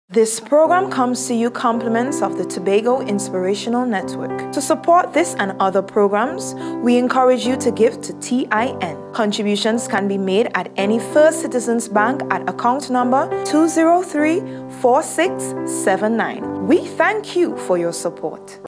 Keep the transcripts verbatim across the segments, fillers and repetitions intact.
This program comes to you compliments of the Tobago Inspirational Network. To support this and other programs, we encourage you to give to T I N. Contributions can be made at any First Citizens Bank at account number two zero three, four six seven nine. We thank you for your support.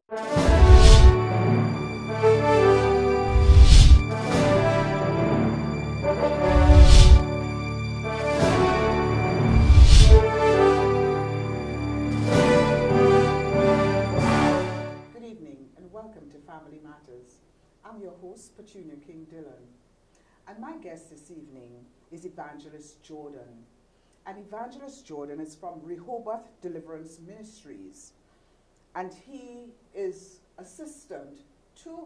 Family Matters. I'm your host, Petunia Dillon, and my guest this evening is Evangelist Jordan. And Evangelist Jordan is from Rehoboth Deliverance Ministries, and he is assistant to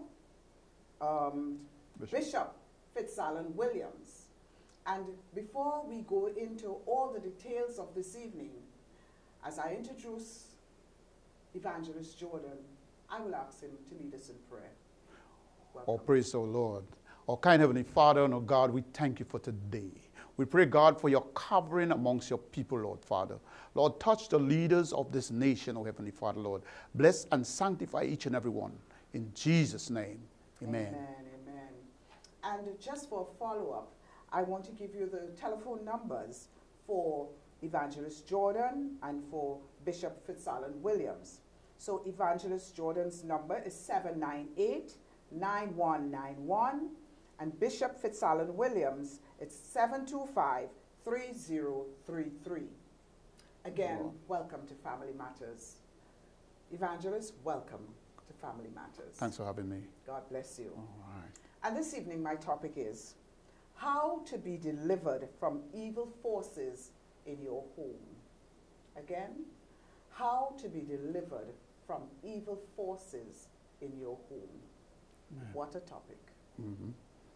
um, Bishop. Bishop Fitzallen Williams. And before we go into all the details of this evening, as I introduce Evangelist Jordan, I will ask him to lead us in prayer. Welcome. Oh, praise the Lord. Oh, kind Heavenly Father and oh God, we thank you for today. We pray, God, for your covering amongst your people, Lord Father. Lord, touch the leaders of this nation, oh Heavenly Father, Lord. Bless and sanctify each and every one. In Jesus' name, amen. Amen, amen. And just for a follow-up, I want to give you the telephone numbers for Evangelist Jordan and for Bishop Fitzallen Williams. So Evangelist Jordan's number is seven nine eight, nine one nine one, and Bishop Fitzallen Williams, it's seven two five, three zero three three. Again, oh. Welcome to Family Matters. Evangelist, welcome to Family Matters. Thanks for having me. God bless you. All right. And this evening my topic is how to be delivered from evil forces in your home. Again, how to be delivered from evil forces in your home. Man. What a topic. Mm-hmm.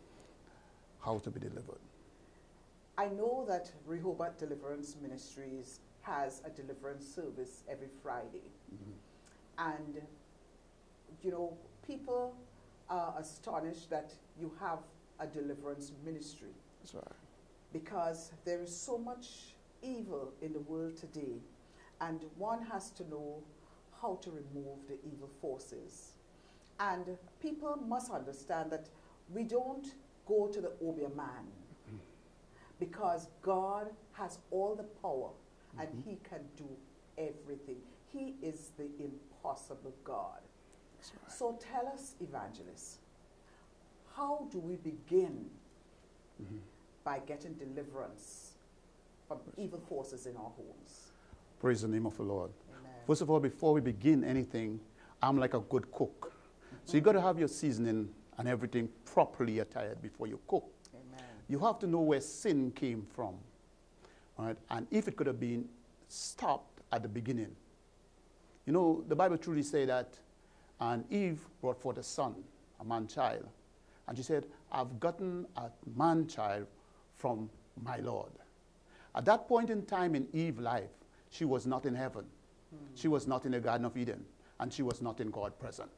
How to be delivered. I know that Rehoboth Deliverance Ministries has a deliverance service every Friday. Mm-hmm. And, you know, people are astonished that you have a deliverance ministry. That's right. Because there is so much evil in the world today, and one has to know how to remove the evil forces. And people must understand that we don't go to the Obia man, mm-hmm. because God has all the power, mm-hmm. and he can do everything. He is the impossible God. That's right. So tell us, Evangelist, how do we begin mm-hmm. by getting deliverance from Praise evil forces in our homes? Praise the name of the Lord. Amen. First of all, before we begin anything, I'm like a good cook. Mm-hmm. So you got to have your seasoning and everything properly attired before you cook. Amen. You have to know where sin came from, right? And if it could have been stopped at the beginning. You know, the Bible truly says that, and Eve brought forth a son, a man-child. And she said, I've gotten a man-child from my Lord. At that point in time in Eve's life, she was not in heaven. Hmm. She was not in the Garden of Eden. And she was not in God present.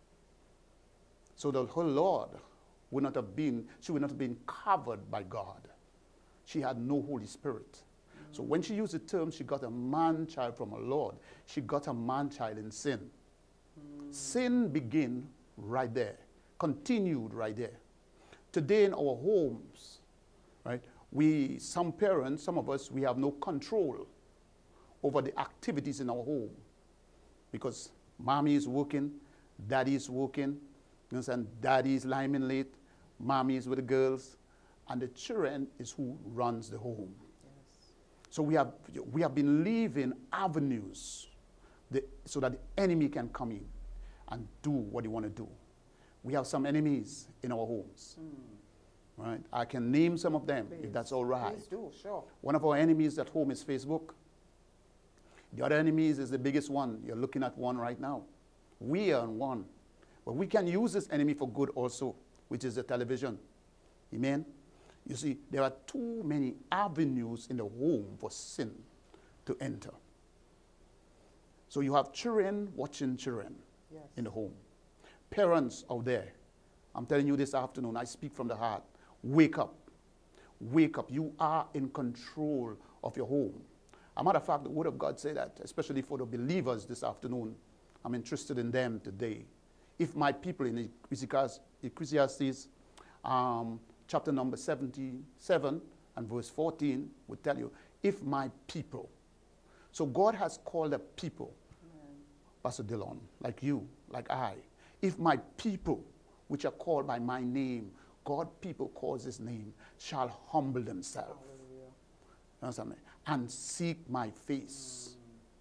So the whole Lord would not have been, she would not have been covered by God. She had no Holy Spirit. Hmm. So when she used the term, she got a man-child from her Lord, she got a man-child in sin. Hmm. Sin began right there, continued right there. Today in our homes, right, we, some parents, some of us, we have no control over the activities in our home, because mommy is working, daddy is working, you understand, daddy is lying late, mommy is with the girls, and the children is who runs the home. Yes. So we have, we have been leaving avenues the, so that the enemy can come in and do what he want to do. We have some enemies in our homes. Mm. Right? I can name some of them, please, if that's all right. Please do, sure. One of our enemies at home is Facebook. The other enemies is the biggest one. You're looking at one right now. We are on one. But we can use this enemy for good also, which is the television. Amen? You see, there are too many avenues in the home for sin to enter. So you have children watching children, yes, in the home. Parents out there, I'm telling you this afternoon, I speak from the heart. Wake up. Wake up. You are in control of your home. a matter of fact, the Word of God say that, especially for the believers this afternoon. I'm interested in them today. If my people, in Ecclesiastes um, chapter number seventy-seven and verse fourteen would tell you, if my people. So God has called a people, Amen. Pastor Dillon, like you, like I. If my people, which are called by my name, God people calls his name, shall humble themselves. You understand me? And seek my face.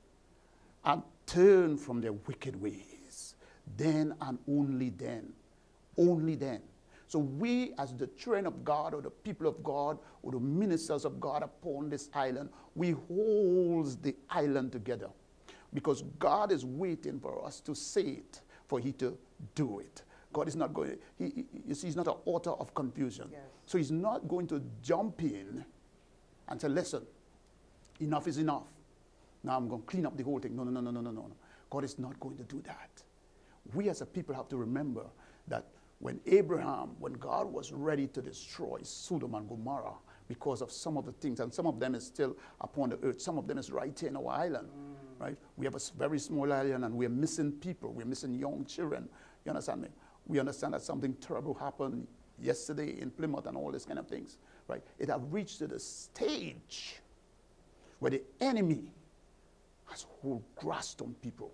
Mm. And turn from their wicked ways. Then and only then. Only then. So we as the children of God or the people of God or the ministers of God upon this island, we hold the island together. Because God is waiting for us to say it, for he to do it. God is not going, he, he, you see, he's not an author of confusion. Yes. So he's not going to jump in and say, listen, enough is enough. Now I'm going to clean up the whole thing. No, no, no, no, no, no, no. God is not going to do that. We as a people have to remember that when Abraham, when God was ready to destroy Sodom and Gomorrah because of some of the things, and some of them is still upon the earth, some of them is right here in our island, mm. right? We have a very small island and we're missing people. We're missing young children. You understand me? We understand that something terrible happened yesterday in Plymouth and all these kind of things, right? It has reached to the stage where the enemy has hold grasp on people.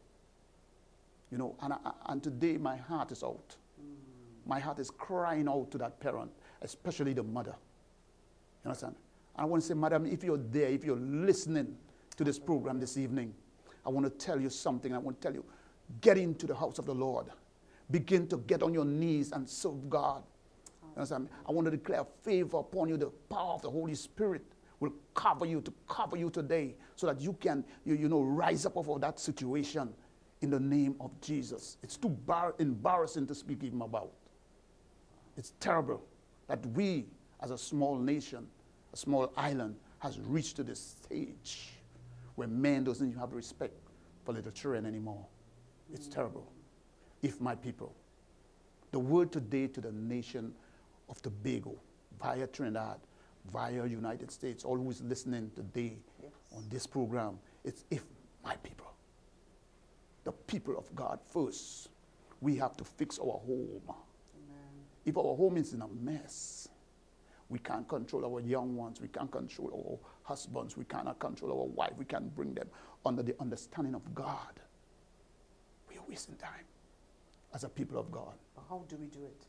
You know, and, and today my heart is out. Mm. My heart is crying out to that parent, especially the mother. You understand? And I want to say, madam, if you're there, if you're listening to this program this evening, I want to tell you something. I want to tell you, get into the house of the Lord. Begin to get on your knees and serve God. You understand? I want to declare favor upon you. The power of the Holy Spirit will cover you, to cover you today, so that you can, you, you know, rise up over that situation in the name of Jesus. It's too bar embarrassing to speak even about. It's terrible that we, as a small nation, a small island, has reached to this stage where man doesn't even have respect for little children anymore. It's mm. terrible. If my people, the word today to the nation of Tobago, via Trinidad, via United States, all who is listening today yes. on this program, it's if my people. The people of God first. We have to fix our home. Amen. If our home is in a mess, we can't control our young ones. We can't control our husbands. We cannot control our wife. We can't bring them under the understanding of God. We are wasting time as a people of God. But how do we do it?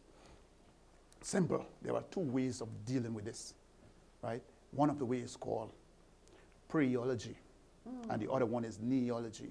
Simple. There are two ways of dealing with this, right? One of the ways is called prayology, mm. and the other one is neology.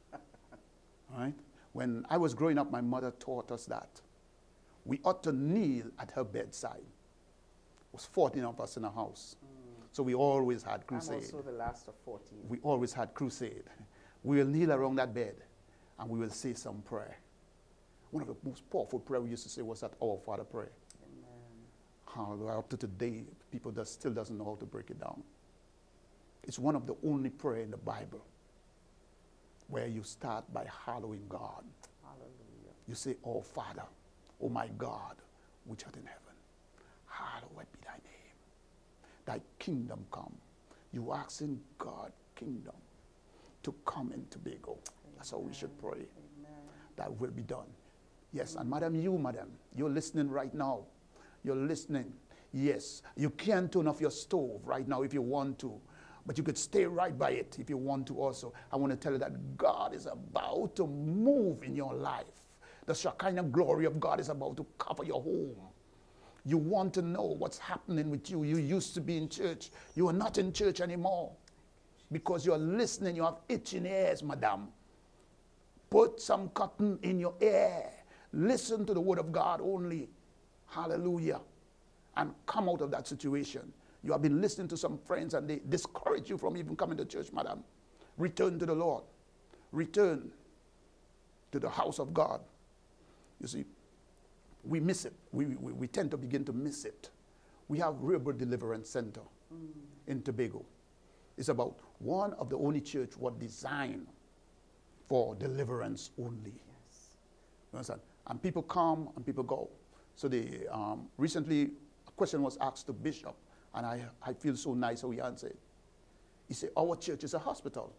Right? When I was growing up, my mother taught us that we ought to kneel at her bedside. It was fourteen of us in a house. Mm. So we always had crusade. I'm also the last of fourteen. We always had crusade. We will kneel around that bed and we will say some prayer. One of the most powerful prayers we used to say was that Our Father prayer. Hallelujah. Up to today, people that still doesn't know how to break it down. It's one of the only prayer in the Bible where you start by hallowing God. Hallelujah. You say, Oh Father, oh my God, which art in heaven, hallowed be thy name. Thy kingdom come. You asking God kingdom to come in Tobago. Amen. That's how we should pray. Amen. That will be done. Yes, and madam, you, madam, you're listening right now. You're listening. Yes, you can turn off your stove right now if you want to. But you could stay right by it if you want to also. I want to tell you that God is about to move in your life. The Shekinah glory of God is about to cover your home. You want to know what's happening with you. You used to be in church. You are not in church anymore. Because you're listening. You have itching ears, madam. Put some cotton in your ear. Listen to the word of God only. Hallelujah. And come out of that situation. You have been listening to some friends and they discourage you from even coming to church, madam. Return to the Lord. Return to the house of God. You see, we miss it. We, we, we tend to begin to miss it. We have River Deliverance Center mm. in Tobago. It's about one of the only church was designed for deliverance only. Yes. You understand? And people come and people go. So they, um, recently a question was asked to Bishop. And I, I feel so nice how he answered. He said, our church is a hospital.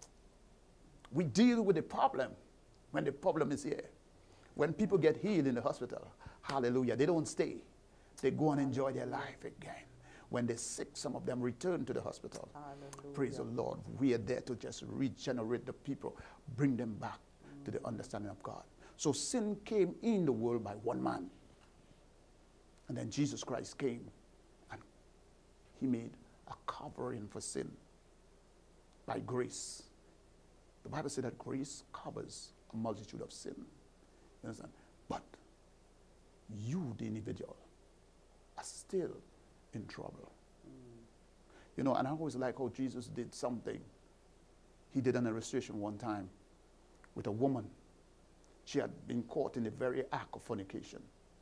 We deal with the problem when the problem is here. When people get healed in the hospital, hallelujah, they don't stay. They go and enjoy their life again. When they're sick, some of them return to the hospital. Hallelujah. Praise the Lord. We are there to just regenerate the people, bring them back mm. to the understanding of God. So sin came in the world by one man. And then Jesus Christ came and he made a covering for sin by grace. The Bible said that grace covers a multitude of sin. You understand? But you, the individual, are still in trouble. Mm. You know, and I always like how Jesus did something. He did an illustration one time with a woman. She had been caught in the very act of fornication.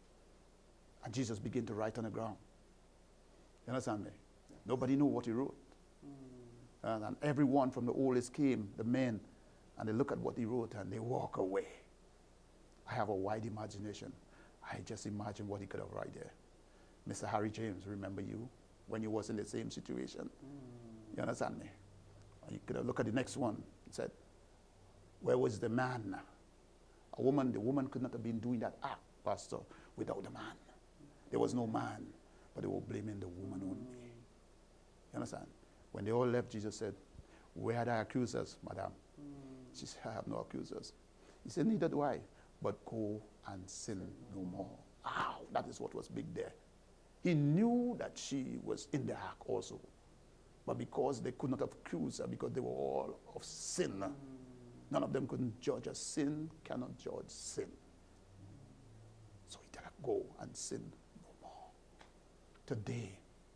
And Jesus began to write on the ground. You understand me? Yes. Nobody knew what he wrote. Mm. And, and everyone from the oldest came, the men, and they look at what he wrote and they walk away. I have a wide imagination. I just imagine what he could have written there. Mister Harry James, remember you when you was in the same situation? Mm. You understand me? You could have looked at the next one and said, where was the man? A woman, the woman could not have been doing that act, Pastor, without the man. There was no man, but they were blaming the woman mm. only. You understand? When they all left, Jesus said, where are thy accusers, madam? Mm. She said, I have no accusers. He said, neither do I, but go and sin no more. Wow, that is what was big there. He knew that she was in the act also. But because they could not accuse her, because they were all of sin, mm. none of them couldn't judge her. Sin cannot judge sin. So he said, go and sin no more. Today,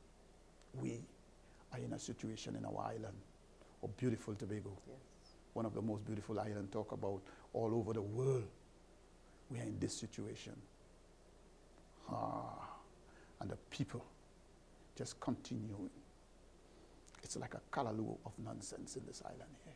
we are in a situation in our island of beautiful Tobago. Yes. One of the most beautiful islands talk about all over the world. We are in this situation. Ah, and the people just continuing. It's like a callaloo of nonsense in this island here.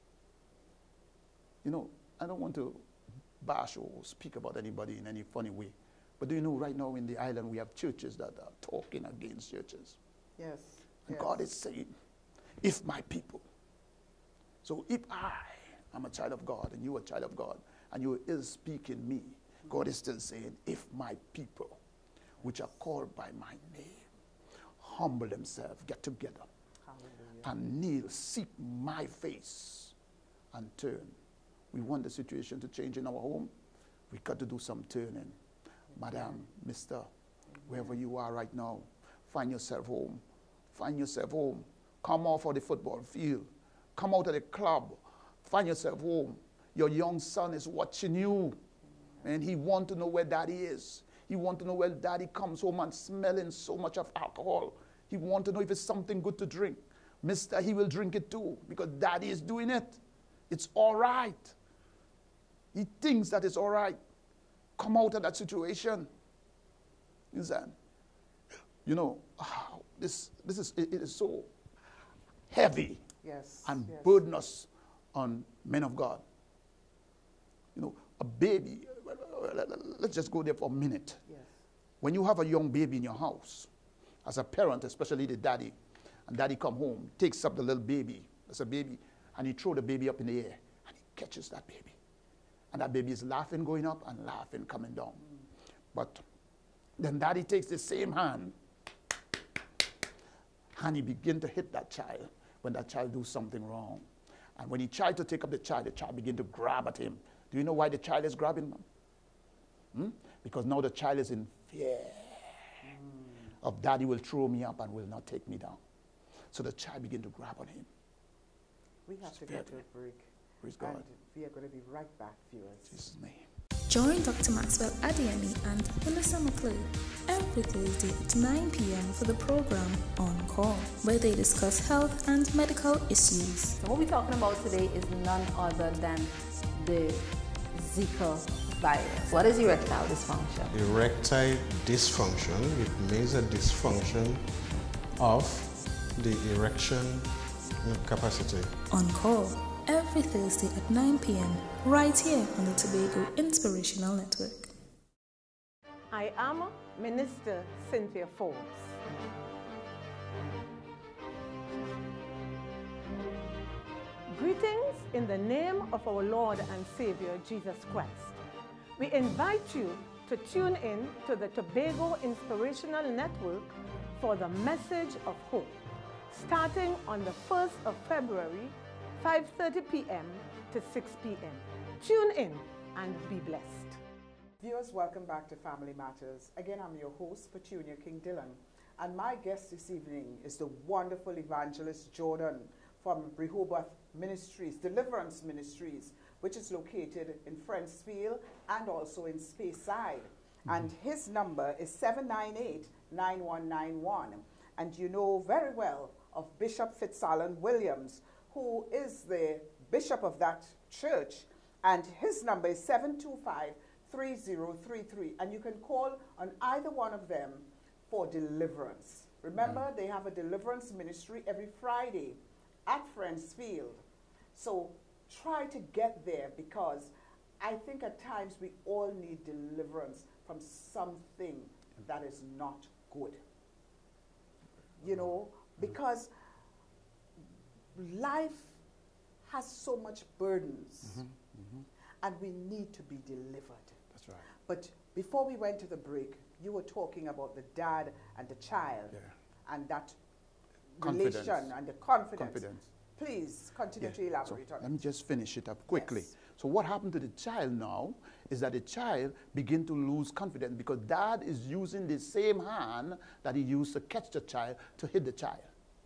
You know, I don't want to bash or speak about anybody in any funny way, but do you know right now in the island we have churches that are talking against churches? Yes. And yes. God is saying, if my people, so if I am a child of God and you are a child of God and you are ill speaking me, mm-hmm. God is still saying, if my people, which are called by my name, humble themselves, get together, hallelujah, and kneel, seek my face, and turn. We want the situation to change in our home. We got to do some turning. Madam, Mister, wherever you are right now, find yourself home. Find yourself home. Come off of the football field. Come out of the club. Find yourself home. Your young son is watching you, and he wants to know where daddy is. He wants to know where daddy comes home and smelling so much of alcohol. He wants to know if it's something good to drink. Mister, he will drink it too because daddy is doing it. It's all right. He thinks that it's all right. Come out of that situation. Understand? You know, oh, this, this is, it, it is so heavy yes, and yes. burdenous on men of God. You know, a baby, let's just go there for a minute. Yes. When you have a young baby in your house, as a parent, especially the daddy, and daddy come home, takes up the little baby, as a baby, and he throw the baby up in the air, and he catches that baby. And that baby is laughing going up and laughing coming down. Mm. But then daddy takes the same hand, and he begin to hit that child when that child do something wrong. And when he tried to take up the child, the child begin to grab at him. Do you know why the child is grabbing him? Hmm? Because now the child is in fear mm. of daddy will throw me up and will not take me down. So the child begin to grab on him. We have to get to a break. Praise God. And we are going to be right back, viewers. In Jesus' name. Join Doctor Maxwell Adiemi and Melissa McClure every Thursday at nine p m for the program On Call, where they discuss health and medical issues. So what we're talking about today is none other than the Zika virus. What is erectile dysfunction? Erectile dysfunction, it means a dysfunction of the erection capacity. On Call, every Thursday at nine p m right here on the Tobago Inspirational Network. I am Minister Cynthia Forbes. Greetings in the name of our Lord and Savior, Jesus Christ. We invite you to tune in to the Tobago Inspirational Network for the message of hope, starting on the first of February, five thirty p m to six p m Tune in and be blessed. Viewers, welcome back to Family Matters. Again, I'm your host, Petunia Dillon, and my guest this evening is the wonderful Evangelist Jordan from Rehoboth Ministries, Deliverance Ministries, which is located in Friendsfield and also in Speyside. Mm-hmm. And his number is seven nine eight, nine one nine one. And you know very well of Bishop Fitzallen Williams, who is the bishop of that church, and his number is seven two five, three zero three three. And you can call on either one of them for deliverance. Remember, mm-hmm. they have a deliverance ministry every Friday at Friendsfield. So try to get there, because I think at times we all need deliverance from something that is not good. You know, because life has so much burdens, mm-hmm, mm-hmm. and we need to be delivered. That's right. But before we went to the break, you were talking about the dad and the child, yeah. and that confidence. relation and the confidence. confidence. Please continue yeah. to elaborate so on it. Let me just finish it up quickly. Yes. So what happened to the child now is that the child began to lose confidence, because dad is using the same hand that he used to catch the child to hit the child.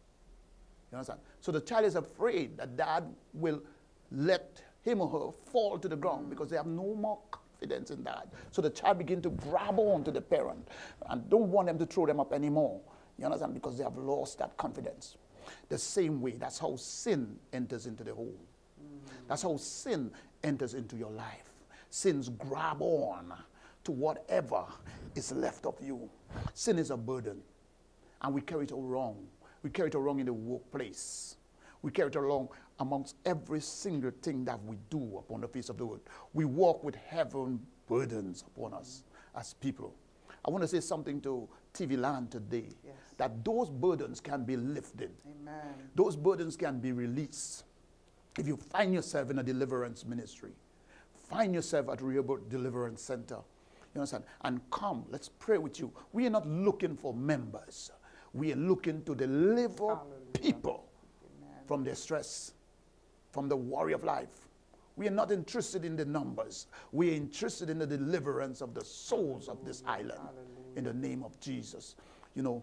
You understand? So the child is afraid that dad will let him or her fall to the ground, mm. because they have no more confidence in dad. So the child begins to grab on to the parent and don't want them to throw them up anymore. You understand? Because they have lost that confidence. The same way, that's how sin enters into the home. Mm. That's how sin enters into your life. Sins grab on to whatever is left of you. Sin is a burden, and we carry it around. We carry it around in the workplace. We carry it along amongst every single thing that we do upon the face of the earth. We walk with heaven burdens upon us as people. I want to say something to T V land today, yes. that those burdens can be lifted. Amen. Those burdens can be released. If you find yourself in a deliverance ministry, find yourself at Rehoboth Deliverance Center, you understand, and come, let's pray with you. We are not looking for members. We are looking to deliver Hallelujah. people Amen. from their stress, from the worry of life. We are not interested in the numbers. We are interested in the deliverance of the souls Hallelujah. of this island. Hallelujah. In the name of Jesus. You know,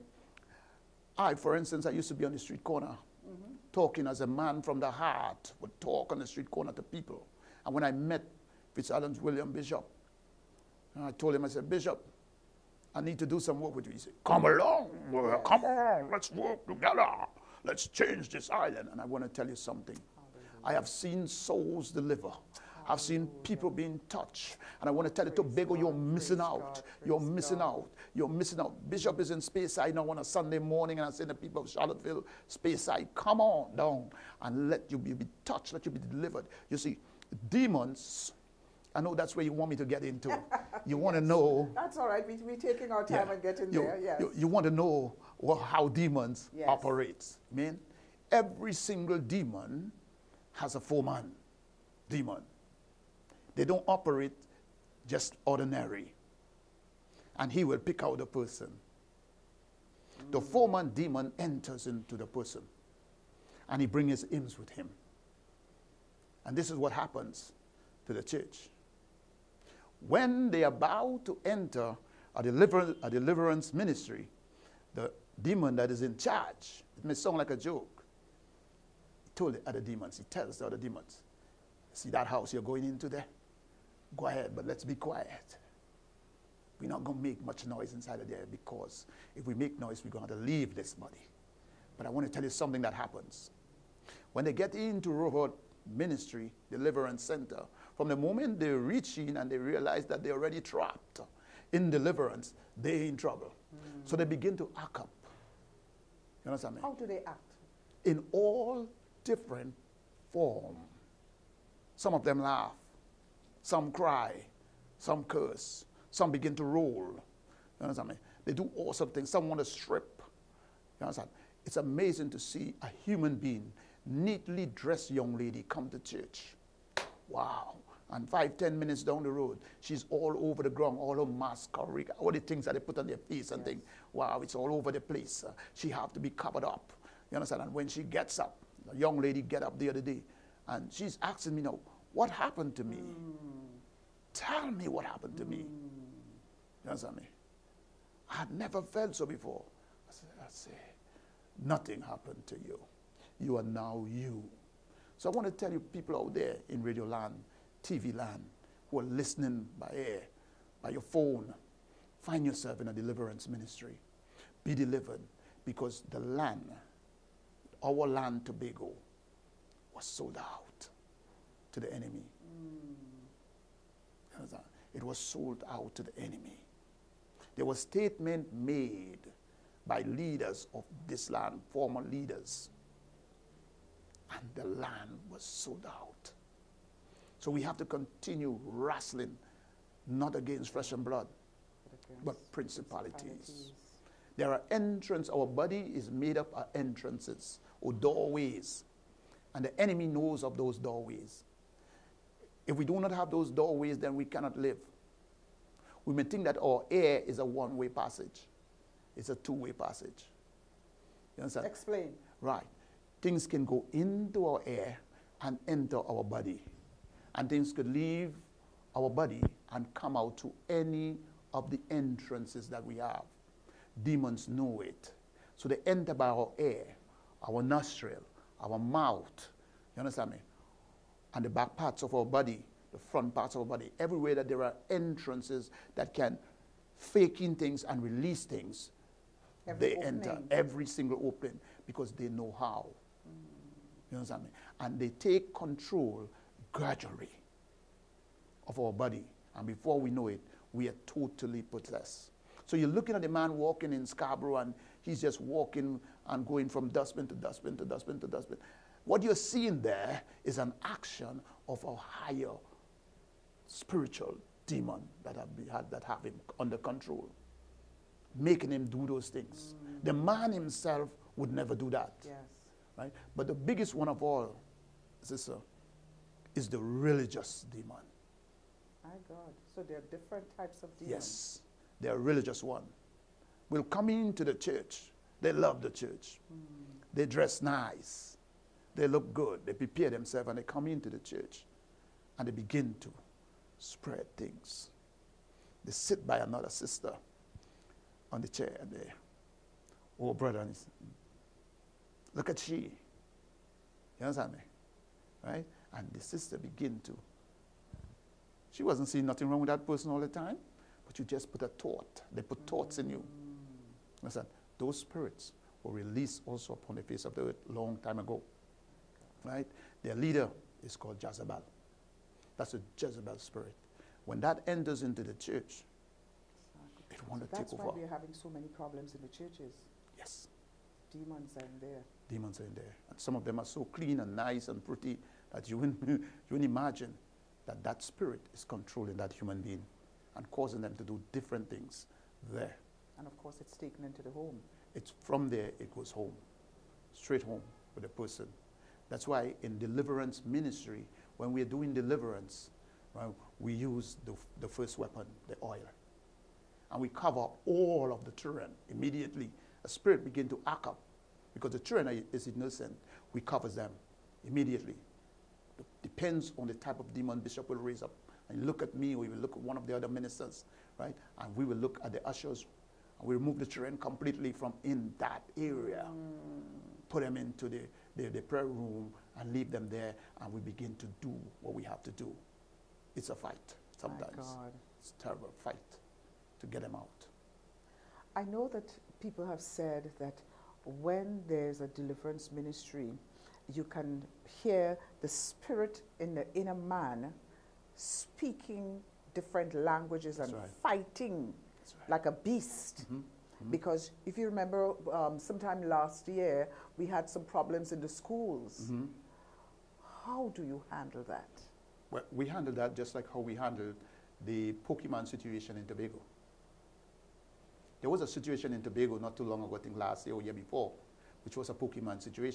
I, for instance, I used to be on the street corner, mm-hmm. talking as a man from the heart, would talk on the street corner to people. And when I met Fitzallen William Bishop, I told him, I said, Bishop, I need to do some work with you. He said, come along, yes. come on, let's work together. Let's change this island. And I want to tell you something. Hallelujah. I have seen souls deliver. Hallelujah. I've seen people being touched. And I want to tell you, Tobago, you're missing out. God, you're missing God. out. You're missing out. Bishop is in Speyside now on a Sunday morning, and I say to the people of Charlottesville, Speyside, come on down and let you be, be touched, let you be delivered. You see, demons, I know that's where you want me to get into. You yes. want to know. That's all right. We, we're taking our time yeah. and getting you, there. Yes. You, you want to know well, how demons yes. operate. I mean, every single demon has a foreman demon. They don't operate just ordinary. And he will pick out the person. Mm. The foreman demon enters into the person, and he brings his imps with him. And this is what happens to the church. When they are about to enter a, deliver, a deliverance ministry, the demon that is in charge, it may sound like a joke, he told the other demons, he tells the other demons, see that house you're going into there? Go ahead, but let's be quiet. We're not going to make much noise inside of there, because if we make noise, we're going to have to leave this body. But I want to tell you something that happens. When they get into Rehoboth Ministry, Deliverance Center, from the moment they reach in and they realize that they're already trapped in deliverance, they're in trouble. Mm. So they begin to act up. You understand me? How do they act? In all different forms. Some of them laugh. Some cry. Some curse. Some begin to roll. You understand me? They do all sorts of things. Some want to strip. You understand? It's amazing to see a human being neatly dressed young lady come to church. Wow. And five, ten minutes down the road, she's all over the ground, all her mask covering, all the things that they put on their face and Yes. things. Wow, it's all over the place. Uh, she have to be covered up. You understand? And when she gets up, the young lady get up the other day, and she's asking me now, what happened to me? Mm. Tell me what happened to mm. me. You understand me? I had never felt so before. I said, I say, nothing happened to you. You are now you. So I want to tell you people out there in radio land, T V land, who are listening by air, by your phone, find yourself in a deliverance ministry. Be delivered, because the land, our land, Tobago, was sold out to the enemy. Mm. It was sold out to the enemy. There was statement made by leaders of this land, former leaders, and the land was sold out. So we have to continue wrestling, not against flesh and blood, but, but principalities. principalities. There are entrances. Our body is made up of entrances or doorways, and the enemy knows of those doorways. If we do not have those doorways, then we cannot live. We may think that our air is a one-way passage. It's a two-way passage. You understand? Explain. Right. Things can go into our air and enter our body. And things could leave our body and come out to any of the entrances that we have. Demons know it. So they enter by our air, our nostril, our mouth. You understand me? And the back parts of our body, the front parts of our body, everywhere that there are entrances that can fake in things and release things, every they opening. enter every single opening because they know how. Mm. You understand me? And they take control gradually of our body. And before we know it, we are totally possessed. So you're looking at a man walking in Scarborough, and he's just walking and going from dustbin to dustbin to dustbin to dustbin. What you're seeing there is an action of a higher spiritual demon that have, be, had, that have him under control, making him do those things. Mm. The man himself would never do that. Yes. Right? But the biggest one of all, sister, is the religious demon. My God. So there are different types of demons. Yes. They're a religious one. Will come into the church. They love the church. Mm. They dress nice. They look good. They prepare themselves, and they come into the church, and they begin to spread things. They sit by another sister on the chair, and they, oh, brother, and look at she. You understand me? Right? And the sister begin to, she wasn't seeing nothing wrong with that person all the time, but you just put a thought. They put mm. thoughts in you. Understand? Those spirits were released also upon the face of the earth long time ago. Right? Their leader is called Jezebel. That's a Jezebel spirit. When that enters into the church, it wants to take over. That's why we're having so many problems in the churches. Yes. Demons are in there. Demons are in there. And some of them are so clean and nice and pretty that you wouldn't, you wouldn't imagine that that spirit is controlling that human being and causing them to do different things there. And of course, it's taken into the home. It's from there, it goes home, straight home with the person. That's why in deliverance ministry, when we're doing deliverance, right, we use the, the first weapon, the oil. And we cover all of the children immediately. A spirit begin to act up because the children is innocent. We cover them immediately. It depends on the type of demon Bishop will raise up. And look at me, or we will look at one of the other ministers, right? And we will look at the ushers, and we remove the children completely from in that area. Mm. Put them into the, the, the prayer room and leave them there, and we begin to do what we have to do. It's a fight sometimes. My God. It's a terrible fight to get them out. I know that people have said that when there's a deliverance ministry, you can hear the spirit in the inner man speaking different languages That's and right. fighting right. like a beast. Mm-hmm. Mm-hmm. Because if you remember, um, sometime last year, we had some problems in the schools. Mm-hmm. How do you handle that? Well, we handle that just like how we handled the Pokemon situation in Tobago. There was a situation in Tobago not too long ago, I think last year or year before, which was a Pokemon situation,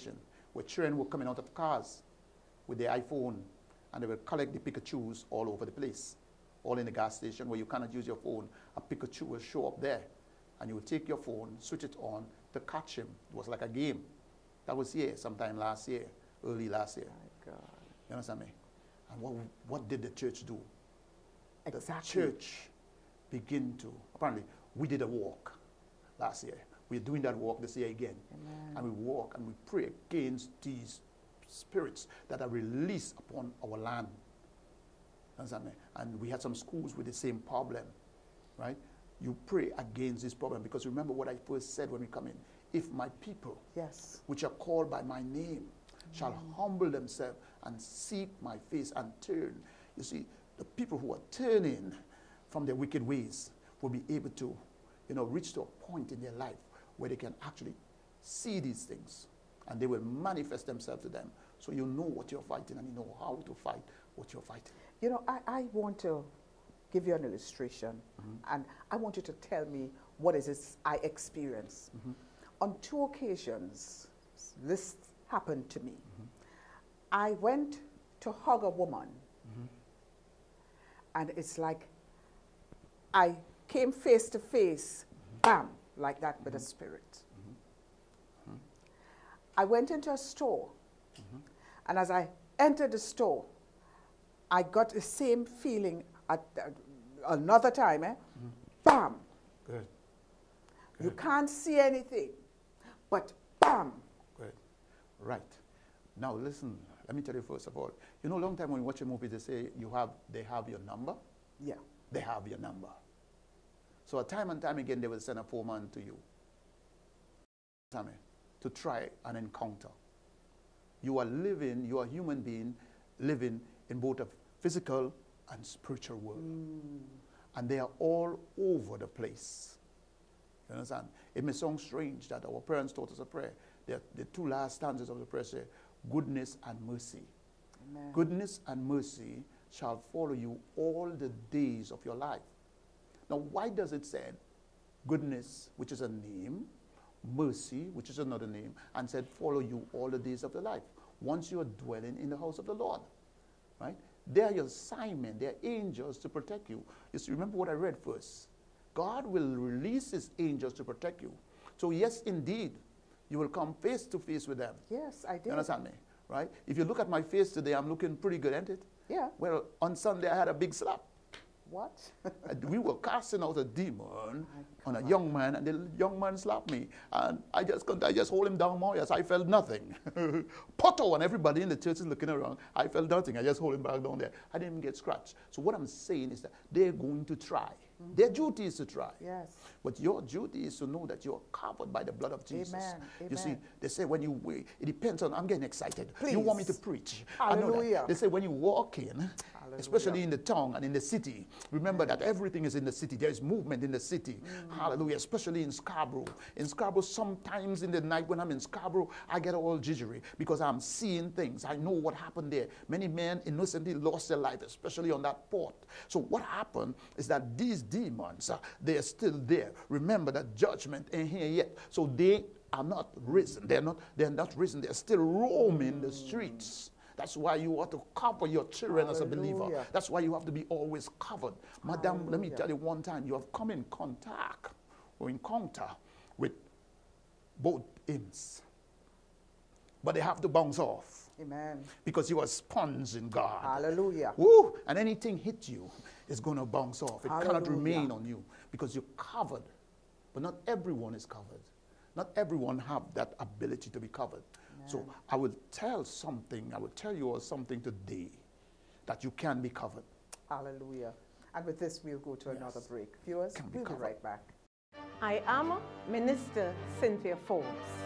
where children were coming out of cars with their iPhone, and they would collect the Pikachus all over the place, all in the gas station where you cannot use your phone. A Pikachu will show up there, and you will take your phone, switch it on to catch him. It was like a game. That was here sometime last year, early last year. My God. You understand me? And what, what did the church do? Exactly. The church began to, apparently, we did a walk last year. We're doing that walk this year again. Amen. And we walk and we pray against these spirits that are released upon our land. Understand me? And we had some schools with the same problem, right? You pray against this problem, because remember what I first said when we come in. If my people, yes, which are called by my name, mm. shall humble themselves and seek my face and turn. You see, the people who are turning from their wicked ways will be able to, you know, reach to a point in their life where they can actually see these things, and they will manifest themselves to them. So you know what you're fighting, and you know how to fight what you're fighting. You know, I, I want to give you an illustration, Mm-hmm. and I want you to tell me what is this I experience. Mm-hmm. On two occasions, this happened to me. Mm-hmm. I went to hug a woman, Mm-hmm. and it's like I came face to face, bam, like that with a spirit. Mm-hmm. I went into a store, Mm-hmm. and as I entered the store, I got the same feeling at uh, another time, eh? Mm-hmm. Bam! Good. You Good. can't see anything, but bam! Good. Right. Now listen, let me tell you first of all, you know, a long time when you watch a movie, they say you have, they have your number. Yeah. They have your number. So time and time again, they will send a foreman to you to try an encounter. You are living, you are a human being living in both a physical and spiritual world. Mm. And they are all over the place. You understand? It may sound strange that our parents taught us a prayer. The, the two last stanzas of the prayer say, goodness and mercy. Amen. Goodness and mercy shall follow you all the days of your life. Now, why does it say goodness, which is a name, mercy, which is another name, and said follow you all the days of your life? Once you are dwelling in the house of the Lord, right? They are your assignment. They are angels to protect you. You see, remember what I read first. God will release his angels to protect you. So yes, indeed, you will come face to face with them. Yes, I did. You understand me? Right? If you look at my face today, I'm looking pretty good, ain't it? Yeah. Well, on Sunday, I had a big slap. What? We were casting out a demon on a young man, and the young man slapped me. And I just couldn't, I just hold him down more. Yes, I felt nothing. Poto, and everybody in the church is looking around. I felt nothing. I just hold him back down there. I didn't even get scratched. So what I'm saying is that they're going to try. Mm-hmm. Their duty is to try. Yes. But your duty is to know that you're covered by the blood of Jesus. Amen. You see, Amen. they say when you wait, it depends on, I'm getting excited. Please. You want me to preach. Hallelujah. I know that. They say when you walk in, Hallelujah. especially in the town and in the city, remember that everything is in the city. There is movement in the city. Mm. Hallelujah. Especially in Scarborough. In Scarborough, sometimes in the night when I'm in Scarborough, I get all jittery because I'm seeing things. I know what happened there. Many men innocently lost their life, especially on that port. So what happened is that these demons, uh, they are still there. Remember that judgment ain't here yet. So they are not risen. They're not, they're not risen. They're still roaming mm. the streets. That's why you ought to cover your children Hallelujah. as a believer. That's why you have to be always covered. Madam, Hallelujah. let me tell you one time, you have come in contact or encounter with both imps. But they have to bounce off. Amen. Because you are a sponge in God. Hallelujah. Woo! And anything hit you, it's going to bounce off. It Hallelujah. cannot remain on you because you're covered. But not everyone is covered. Not everyone have that ability to be covered. So I will tell something, I will tell you all something today that you can be covered. Hallelujah. And with this, we'll go to yes. another break. Viewers, Can be we'll be covered. right back. I am Minister Cynthia Forbes.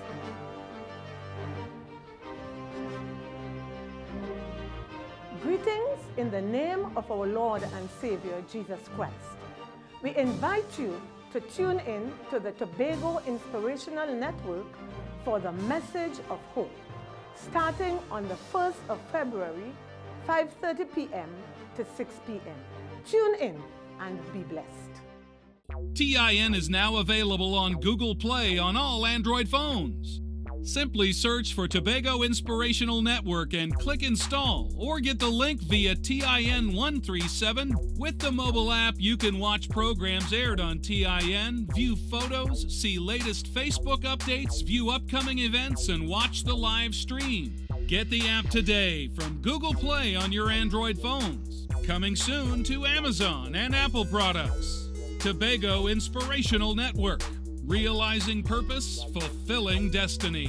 Greetings in the name of our Lord and Savior, Jesus Christ. We invite you to tune in to the Tobago Inspirational Network for the message of hope, starting on the first of February, five thirty p m to six p m Tune in and be blessed. T I N is now available on Google Play on all Android phones. Simply search for Tobago Inspirational Network and click install, or get the link via T I N one three seven. With the mobile app, you can watch programs aired on T I N, view photos, see latest Facebook updates, view upcoming events, and watch the live stream. Get the app today from Google Play on your Android phones. Coming soon to Amazon and Apple products. Tobago Inspirational Network. Realizing purpose, fulfilling destiny.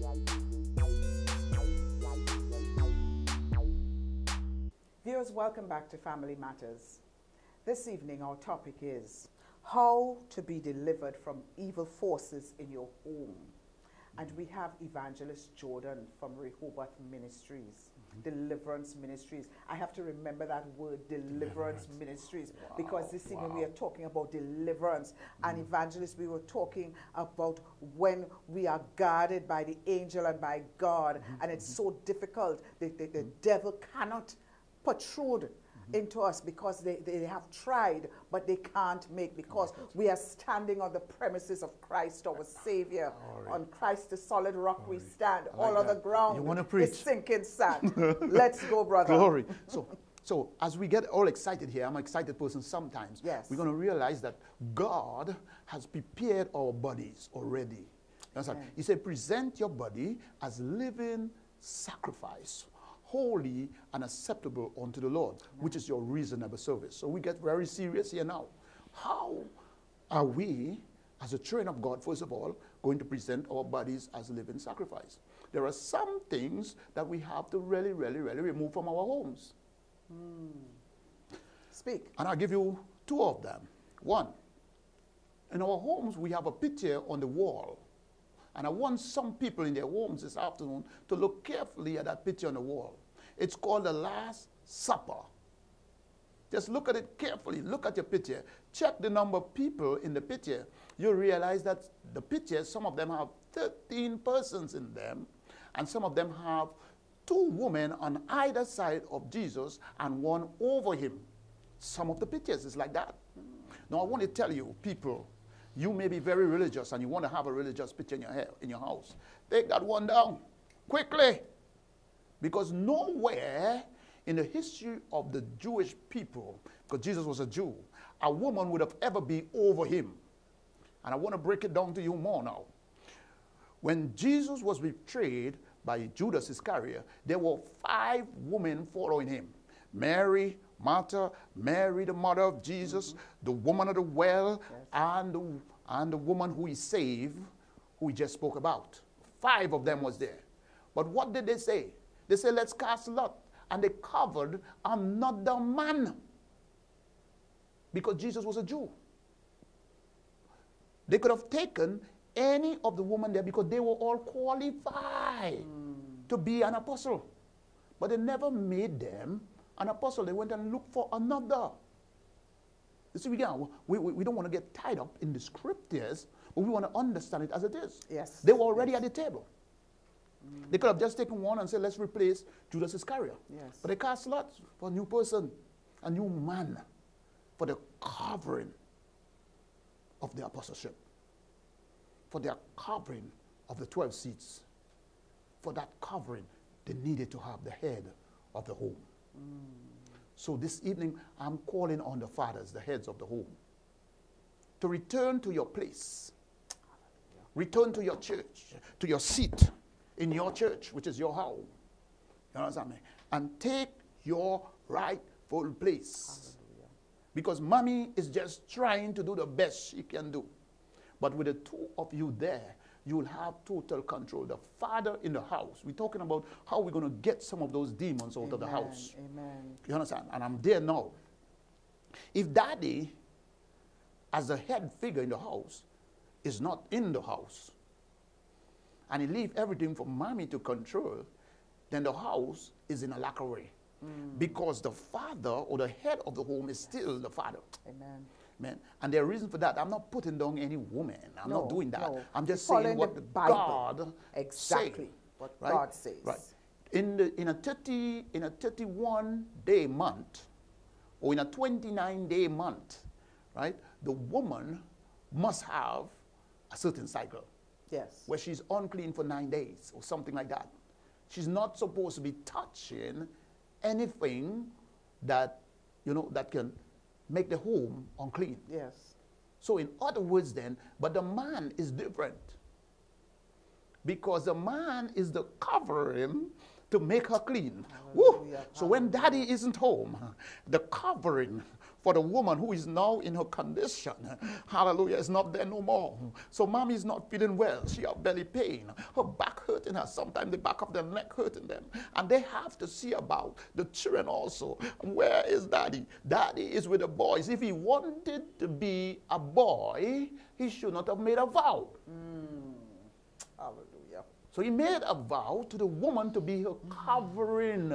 Viewers, welcome back to Family Matters. This evening our topic is how to be delivered from evil forces in your home. And we have Evangelist Jordan from Rehoboth Ministries. Deliverance Ministries. I have to remember that word, Deliverance, deliverance. Ministries, wow, because this evening wow. we are talking about deliverance. Mm. And Evangelist, we were talking about when we are guarded by the angel and by God, mm-hmm. and it's so difficult. The, the, the mm-hmm. devil cannot protrude mm-hmm. into us because they, they have tried, but they can't make, because oh, we are standing on the premises of Christ, our Savior. Right. On Christ, the solid rock Glory. we stand. Like all other ground you want to preach? is sinking sand. Let's go, brother. Glory. So, so as we get all excited here, I'm an excited person sometimes. Yes. We're going to realize that God has prepared our bodies already. Understand? He said, present your body as living sacrifice, holy and acceptable unto the Lord, Amen. which is your reasonable service. So we get very serious here now. How are we, as a children of God, first of all, going to present our bodies as a living sacrifice? There are some things that we have to really, really, really remove from our homes. Mm. Speak. And I'll give you two of them. One, in our homes, we have a picture on the wall. And I want some people in their homes this afternoon to look carefully at that picture on the wall. It's called the Last Supper. Just look at it carefully. Look at your picture. Check the number of people in the picture. You'll realize that the picture, some of them have thirteen persons in them, and some of them have two women on either side of Jesus and one over him. Some of the pictures is like that. Now, I want to tell you, people, you may be very religious and you want to have a religious picture in your, hair, in your house. Take that one down quickly. Because nowhere in the history of the Jewish people, because Jesus was a Jew, a woman would have ever been over him. And I want to break it down to you more now. When Jesus was betrayed by Judas Iscariot, there were five women following him. Mary, Martha, Mary, the mother of Jesus, mm-hmm. the woman of the well, yes. and, the, and the woman who he saved, who we just spoke about. Five of them was there. But what did they say? They said, let's cast lot. And they covered another man. Because Jesus was a Jew. They could have taken any of the women there because they were all qualified mm. to be an apostle. But they never made them an apostle. They went and looked for another. You see, we, we, we don't want to get tied up in the scriptures, but we want to understand it as it is. Yes. They were already yes. at the table. Mm. They could have just taken one and said, let's replace Judas Iscariot. Yes. But they cast lots for a new person, a new man, for the covering of the apostleship, for their covering of the twelve seats. For that covering, they needed to have the head of the home. Mm. So this evening, I'm calling on the fathers, the heads of the home, to return to your place. Return to your church, to your seat in your church, which is your home. You understand me? And take your rightful place. Hallelujah. Because mommy is just trying to do the best she can do. But with the two of you there, you will have total control. The father in the house. We're talking about how we're going to get some of those demons out Amen. of the house. Amen. You understand? And I'm there now. If daddy, as the head figure in the house, is not in the house, and he leave everything for mommy to control, then the house is in a lack array. Mm. Because the father or the head of the home is still the father. Amen. Man. And the reason for that, I'm not putting down any woman. I'm no, not doing that. No. I'm just Following saying what the God exactly say, what right? God says. Right. In the in a thirty in a thirty-one day month, or in a twenty-nine day month, right? The woman must have a certain cycle. Yes. where she's unclean for nine days or something like that. She's not supposed to be touching anything that, you know, that can make the home unclean. Yes. So in other words then, but the man is different. Because the man is the covering to make her clean. Woo! So when daddy isn't home, the covering for the woman who is now in her condition, hallelujah, is not there no more. So mommy is not feeling well. She has belly pain. Her back hurting her. Sometimes the back of the neck hurting them. And they have to see about the children also. Where is daddy? Daddy is with the boys. If he wanted to be a boy, he should not have made a vow. Mm. Hallelujah. So he made a vow to the woman to be her covering,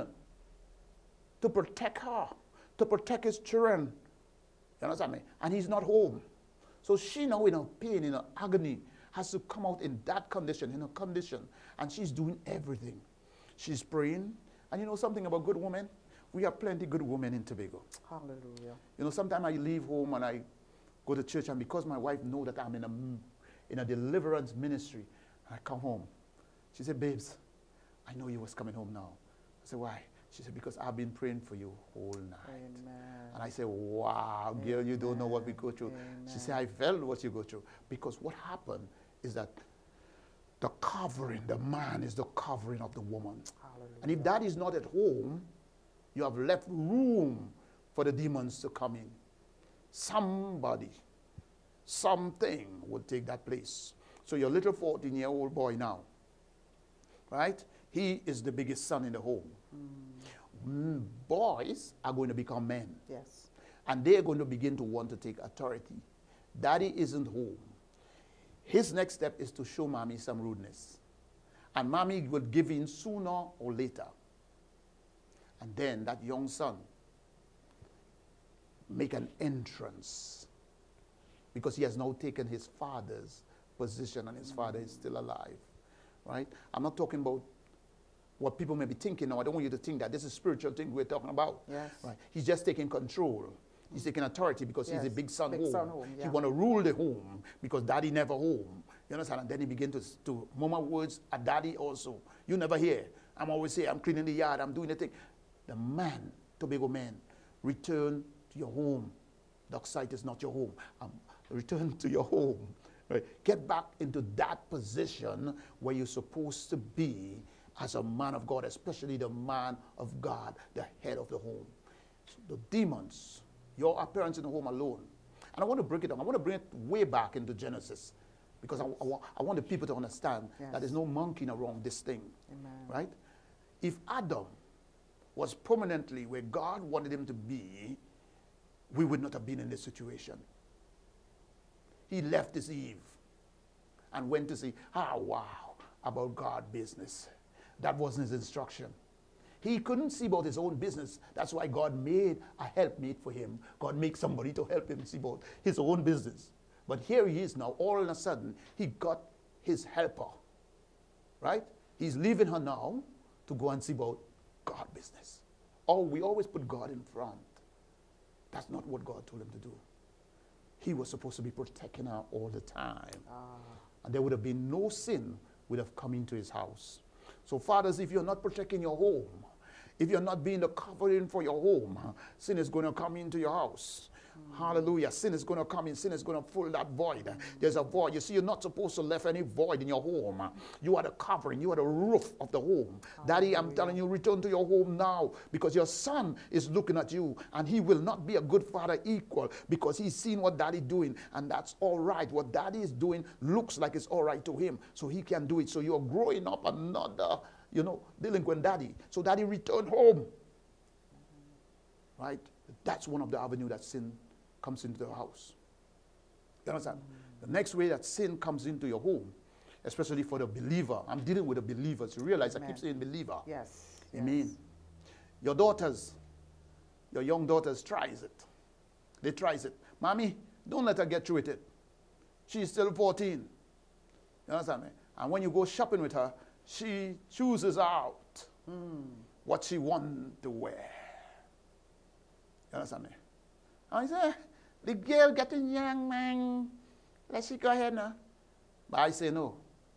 to protect her, to protect his children. You understand me? And he's not home. So she now in her pain, in her agony, has to come out in that condition, in her condition. And she's doing everything. She's praying. And you know something about good women? We have plenty good women in Tobago. Hallelujah. You know, sometimes I leave home and I go to church, and because my wife knows that I'm in a, in a deliverance ministry, I come home. She said, babes, I know you was coming home now. I said, why? She said, because I've been praying for you all night. Amen. And I said, wow, Amen. Girl, you don't know what we go through. Amen. She said, I felt what you go through. Because what happened is that the covering, the man is the covering of the woman. Hallelujah. And if that is not at home, you have left room for the demons to come in. Somebody, something will take that place. So your little fourteen-year-old boy now, right? He is the biggest son in the home. Mm. Mm, boys are going to become men. Yes. And they're going to begin to want to take authority. Daddy isn't home. His next step is to show mommy some rudeness. And mommy will give in sooner or later. And then that young son make an entrance, because he has now taken his father's position, and his mm. father is still alive. Right? I'm not talking about what people may be thinking now. I don't want you to think that this is spiritual thing we're talking about. Yes. Right? He's just taking control. He's taking authority because yes. he's a big son big home. Son home yeah. He want to rule the home because daddy never home. You understand? And then he begin to, to murmur words at daddy also. You never hear. I'm always saying, I'm cleaning the yard, I'm doing the thing. The man, Tobago man, return to your home. Dockside is not your home. Um, return to your home. Right. Get back into that position where you're supposed to be as a man of God, especially the man of God, the head of the home. So the demons, your appearance in the home alone. And I want to break it down. I want to bring it way back into Genesis, because I, I, want, I want the people to understand yes. that there's no monkeying around this thing. Amen. Right? If Adam was permanently where God wanted him to be, we would not have been in this situation. He left his Eve and went to see, ah, wow, about God's business. That wasn't his instruction. He couldn't see about his own business. That's why God made a helpmate for him. God made somebody to help him see about his own business. But here he is now. All of a sudden, he got his helper. Right? He's leaving her now to go and see about God's business. Oh, we always put God in front. That's not what God told him to do. He was supposed to be protecting her all the time. Ah. And there would have been no sin would have come into his house. So fathers, if you're not protecting your home, if you're not being the covering for your home, sin is going to come into your house. Mm. Hallelujah. Sin is going to come in. Sin is going to fill that void. Mm. There's a void. You see, you're not supposed to leave any void in your home. You are the covering. You are the roof of the home. Hallelujah. Daddy, I'm telling you, return to your home now, because your son is looking at you, and he will not be a good father equal, because he's seen what daddy doing, and that's all right. What daddy is doing looks like it's all right to him, so he can do it. So you're growing up another, you know, delinquent daddy. So daddy, return home. Mm-hmm. Right? That's one of the avenues that sin comes into the house. You understand? Mm-hmm. The next way that sin comes into your home, especially for the believer. I'm dealing with the believers. You realize Amen. I keep saying believer. Yes. Amen. Yes. Your daughters, your young daughters tries it. They tries it. Mommy, don't let her get through with it. She's still fourteen. You understand me? And when you go shopping with her, she chooses out mm. what she wants to wear. You understand me? And I say, the girl getting young, man. Let she go ahead now. But I say, no.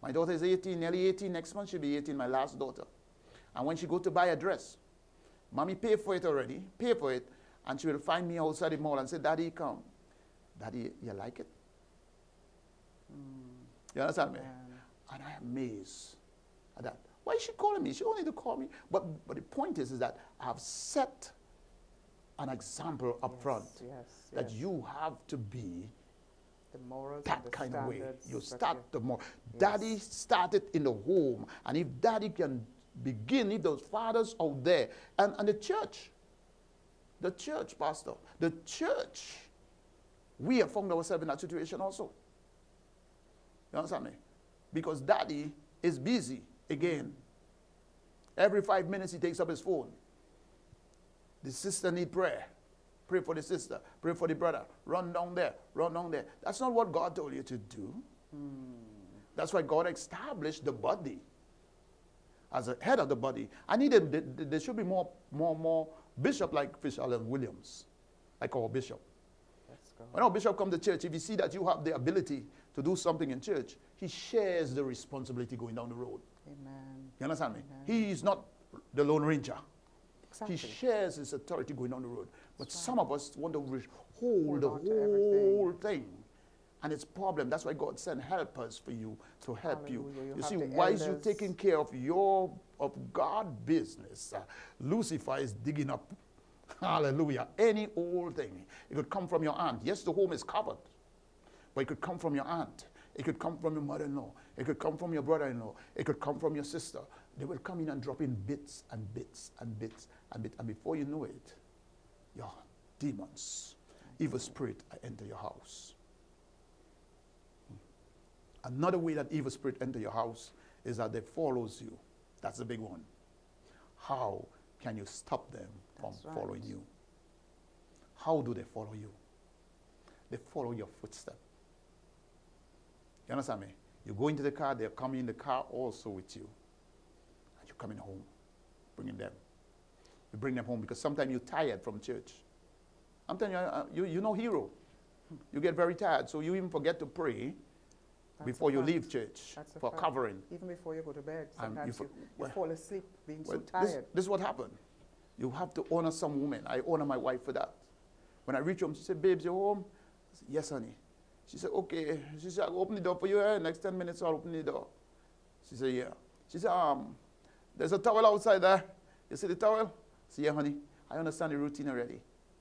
My daughter is eighteen, nearly eighteen. Next month she'll be eighteen, my last daughter. And when she go to buy a dress, Mommy pay for it already, pay for it, and she will find me outside the mall and say, Daddy, come. Daddy, you like it? Mm. You understand me? Yeah. And I am amazed at that. Why is she calling me? She don't need to call me. But, but the point is, is that I have set an example up yes, front yes, that yes. you have to be the morals that and the kind of way. You start you, the more. Yes. Daddy started in the home. And if daddy can begin, if those fathers out there, and, and the church, the church, Pastor, the church, we have found ourselves in that situation also. You understand me? Because daddy is busy again. Every five minutes he takes up his phone. The sister need prayer. Pray for the sister. Pray for the brother. Run down there. Run down there. That's not what God told you to do. Hmm. That's why God established the body as a head of the body. I need them. There should be more, more, more bishop like Fisher and Williams, like our bishop. When our bishop comes to church, if you see that you have the ability to do something in church, he shares the responsibility going down the road. Amen. You understand me? Amen. He is not the Lone Ranger. Exactly. He shares his authority going down the road. But That's some right. of us want to hold, hold the whole thing. And it's a problem. That's why God sent helpers for you to help Hallelujah. you. You You have see, the while you're elders. taking care of your of God business, uh, Lucifer is digging up, hallelujah, any old thing. It could come from your aunt. Yes, the home is covered. But it could come from your aunt. It could come from your mother-in-law. It could come from your brother-in-law. It could come from your sister. They will come in and drop in bits and bits and bits and bits. And before you know it, your demons, evil spirit, enter your house. Another way that evil spirit enter your house is that they follows you. That's the big one. How can you stop them from That's right. following you? How do they follow you? They follow your footstep. You understand me? You go into the car, they're coming in the car also with you. And you're coming home, bringing them. You bring them home because sometimes you're tired from church. I'm telling you, uh, you, you're no hero. You get very tired, so you even forget to pray That's before a you fact. leave church That's a for fact. covering. Even before you go to bed, Um, sometimes you you, fo- you well- fall asleep being Well, so this, tired. this is what happened. You have to honor some women. I honor my wife for that. When I reach home, she said, babes, you're home? I said, yes, honey. She said, okay. She said, I'll open the door for you. Eh? Next ten minutes, I'll open the door. She said, yeah. She said, um, there's a towel outside there. You see the towel? I said, yeah, honey. I understand the routine already.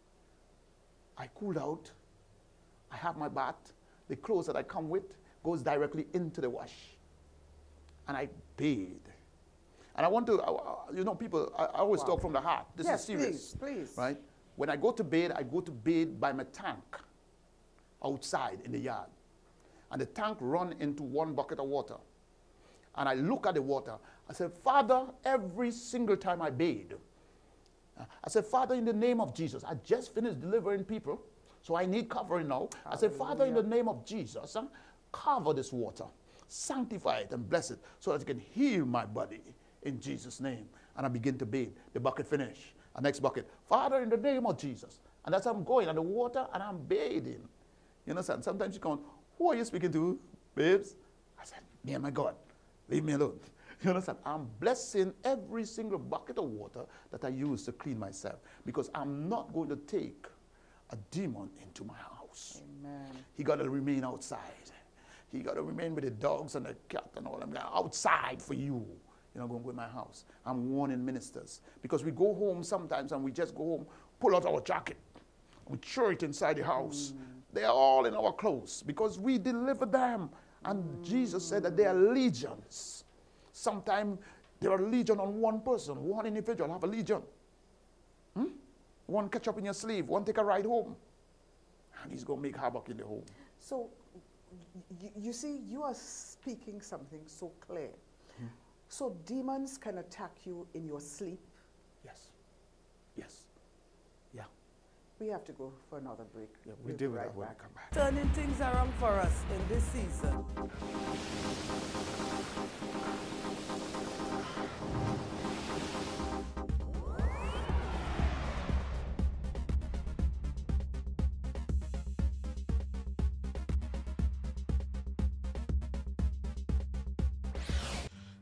I cooled out. I have my bath. The clothes that I come with goes directly into the wash. And I bathe. And I want to, uh, you know, people, I, I always Wow. talk from the heart. This yes, is serious. please, please. Right? When I go to bed, I go to bed by my tank outside in the yard. And the tank run into one bucket of water. And I look at the water. I said, Father, every single time I bathe, uh, I said, Father, in the name of Jesus, I just finished delivering people, so I need covering now. I said, Father, in the name of Jesus, uh, cover this water, sanctify it and bless it so that it can heal my body in Jesus' name. And I begin to bathe. The bucket finish. A next bucket. Father, in the name of Jesus. And that's how I'm going on the water and I'm bathing. You understand? Sometimes you go, who are you speaking to, babes? I said, me and my God. Leave me alone. You understand? I'm blessing every single bucket of water that I use to clean myself because I'm not going to take a demon into my house. Amen. He got to remain outside. He got to remain with the dogs and the cat and all them outside for you. You're not going to go in my house. I'm warning ministers because we go home sometimes and we just go home, pull out our jacket, we throw it inside the house. Mm. They are all in our clothes because we deliver them. And mm. Jesus said that they are legions. Sometimes there are legion on one person, one individual have a legion. Hmm? One catch up in your sleeve, one take a ride home. And he's going to make havoc in the home. So, you see, you are speaking something so clear. Hmm. So demons can attack you in your sleep? Yes. Yes. Yeah. We have to go for another break. Yeah, we we'll deal be with right that when we back. come back. Turning things around for us in this season.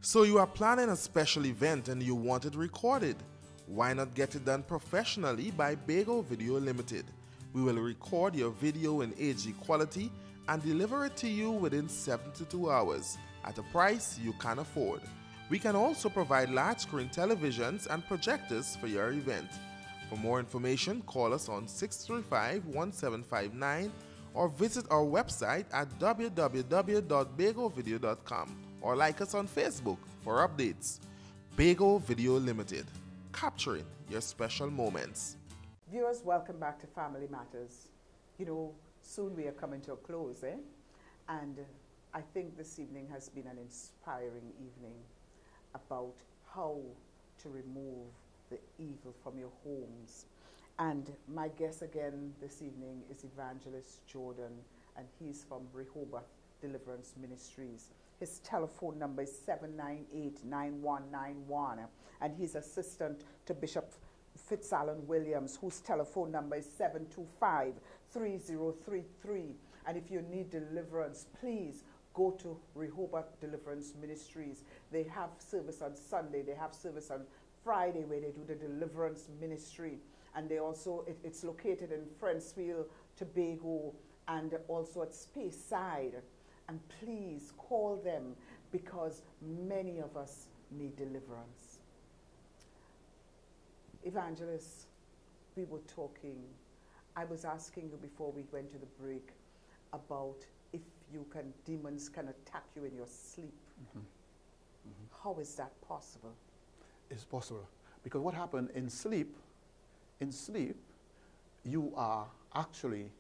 So you are planning a special event and you want it recorded. Why not get it done professionally by Tobago Video Limited? We will record your video in H D quality and deliver it to you within seventy-two hours at a price you can afford. We can also provide large screen televisions and projectors for your event. For more information, call us on six three five, one seven five nine or visit our website at w w w dot tobago video dot com or like us on Facebook for updates. Tobago Video Limited, capturing your special moments. Viewers, welcome back to Family Matters. You know, soon we are coming to a close, eh? And I think this evening has been an inspiring evening about how to remove the evil from your homes. And my guest again this evening is Evangelist Jordan, and he's from Rehoboth Deliverance Ministries. His telephone number is seven nine eight, nine one nine one, and he's assistant to Bishop Fitzallen Williams, whose telephone number is seven two five, three zero three three. And if you need deliverance, please go to Rehoboth Deliverance Ministries. They have service on Sunday, they have service on Friday where they do the deliverance ministry. And they also, it, it's located in Friendsfield, Tobago, and also at Speyside. And please call them because many of us need deliverance. Evangelist, we were talking, I was asking you before we went to the break about if you can, demons can attack you in your sleep. Mm-hmm. Mm-hmm. How is that possible? It's possible because what happened in sleep, in sleep, you are actually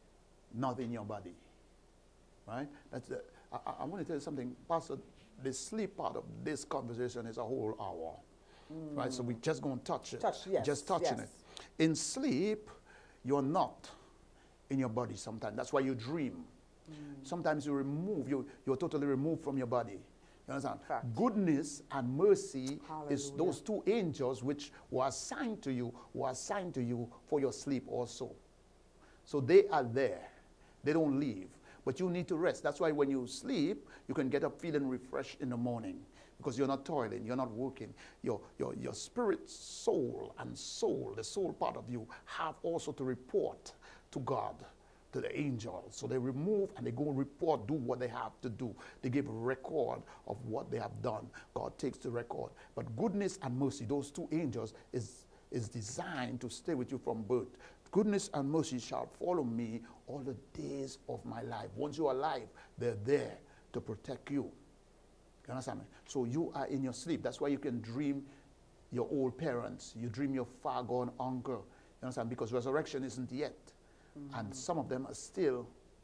not in your body, right? That's the, I, I want to tell you something, Pastor. The sleep part of this conversation is a whole hour, mm. right? So we're just going to touch it, touch, yes, just touching yes. it. In sleep, you're not in your body sometimes. That's why you dream. Mm. Sometimes you remove, you, you're totally removed from your body. You understand? Fact. Goodness and mercy Hallelujah. Is those two angels which were assigned to you, were assigned to you for your sleep also. So they are there. They don't leave. But you need to rest. That's why when you sleep, you can get up feeling refreshed in the morning because you're not toiling, you're not working. Your, your, your spirit, soul, and soul, the soul part of you, have also to report to God, to the angels. So they remove and they go report, do what they have to do. They give a record of what they have done. God takes the record. But goodness and mercy, those two angels, is, is designed to stay with you from birth. Goodness and mercy shall follow me all the days of my life. Once you're alive, they're there to protect you. You understand me? So you are in your sleep. That's why you can dream your old parents. You dream your far gone uncle. You understand? Because resurrection isn't yet. Mm-hmm. And some of them are still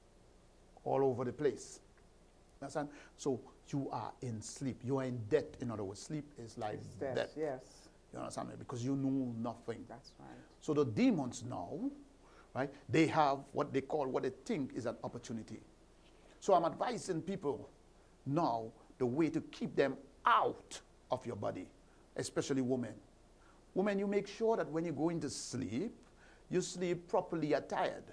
all over the place. You understand? So you are in sleep. You are in death. In other words, sleep is like it's death. death. Yes. You understand me? Because you know nothing. That's right. So the demons now, right, they have what they call, what they think is an opportunity. So I'm advising people now the way to keep them out of your body, especially women. Women, you make sure that when you go into sleep, you sleep properly attired.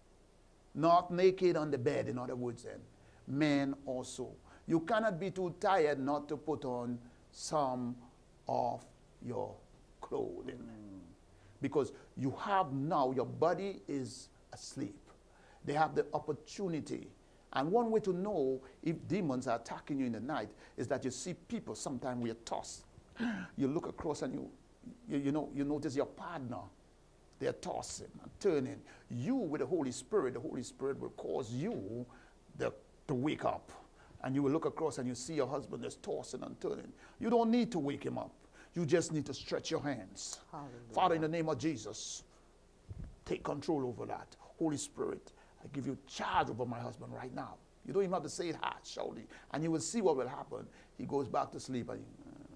Not naked on the bed, in other words then. Men also. You cannot be too tired not to put on some of your clothing. Mm. Because you have now, your body is asleep. They have the opportunity. And one way to know if demons are attacking you in the night is that you see people sometimes we are tossed. You look across and you, you, you know, you notice your partner. They're tossing and turning. You with the Holy Spirit, the Holy Spirit will cause you the, to wake up. And you will look across and you see your husband is tossing and turning. You don't need to wake him up. You just need to stretch your hands. Hallelujah. Father, in the name of Jesus, take control over that. Holy Spirit, I give you charge over my husband right now. You don't even have to say it hard, surely. And you will see what will happen. He goes back to sleep and uh,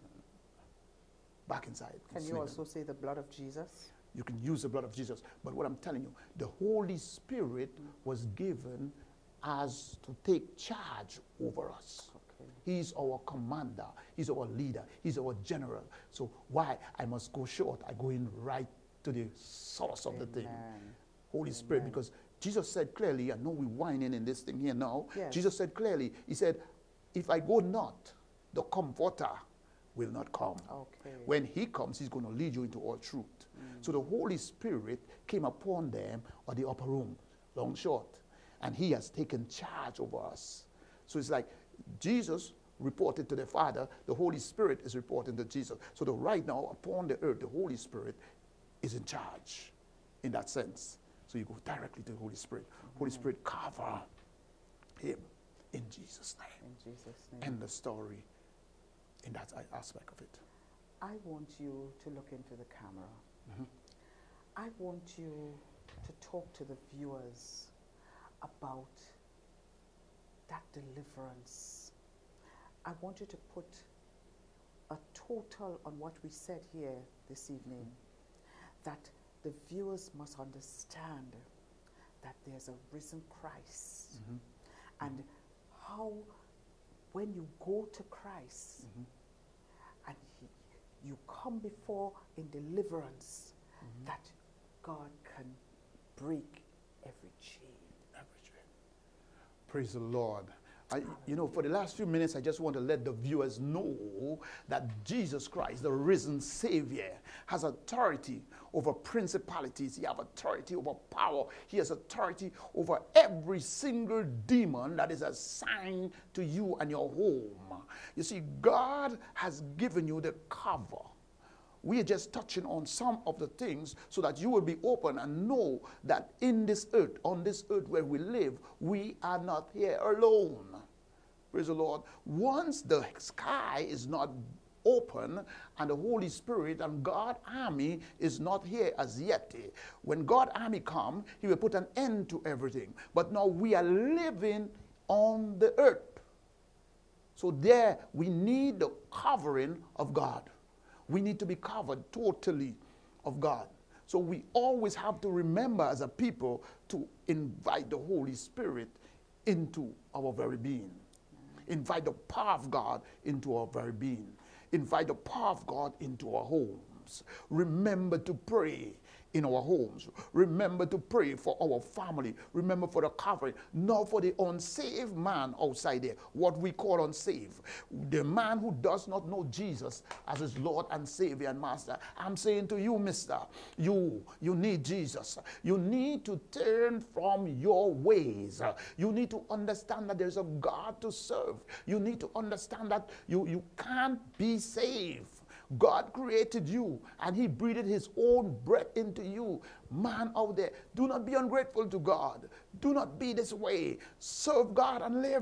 back inside. Can you also say the blood of Jesus? You can use the blood of Jesus. But what I'm telling you, the Holy Spirit mm. was given as to take charge over us. Okay. He's our commander. He's our leader. He's our general. So why? I must go short. I go in right to the source of Amen. The thing. Holy Amen. Spirit, because Jesus said clearly, I know we're whining in this thing here now. Yes. Jesus said clearly, he said, if I go not, the Comforter will not come. Okay. When he comes, he's going to lead you into all truth. Mm. So the Holy Spirit came upon them at the upper room, long short, and he has taken charge over us. So it's like Jesus reported to the Father, the Holy Spirit is reporting to Jesus. So the, right now, upon the earth, the Holy Spirit is in charge in that sense. So you go directly to the Holy Spirit. Mm-hmm. Holy Spirit, cover him in Jesus' name. In Jesus' name. End the story in that aspect of it. I want you to look into the camera. Mm-hmm. I want you to talk to the viewers about that deliverance. I want you to put a total on what we said here this evening, that the viewers must understand that there's a risen Christ, mm-hmm. and how when you go to Christ, mm-hmm. and he, you come before in deliverance, mm-hmm. that God can break every chain. Every chain. Praise the Lord. I, you know, for the last few minutes, I just want to let the viewers know that Jesus Christ, the risen Savior, has authority over principalities. He has authority over power. He has authority over every single demon that is assigned to you and your home. You see, God has given you the cover. We are just touching on some of the things so that you will be open and know that in this earth, on this earth where we live, we are not here alone. Praise the Lord. Once the sky is not open and the Holy Spirit and God army is not here as yet, when God army come, he will put an end to everything. But now we are living on the earth. So there we need the covering of God. We need to be covered totally of God. So we always have to remember as a people to invite the Holy Spirit into our very being. Invite the power of God into our very being. Invite the power of God into our homes. Remember to pray in our homes. Remember to pray for our family. Remember for the covering, not for the unsaved man outside there, what we call unsaved. The man who does not know Jesus as his Lord and Savior and Master. I'm saying to you, mister, you, you need Jesus. You need to turn from your ways. You need to understand that there's a God to serve. You need to understand that you, you can't be saved. God created you and he breathed his own breath into you. Man out there, do not be ungrateful to God. Do not be this way. Serve God and live.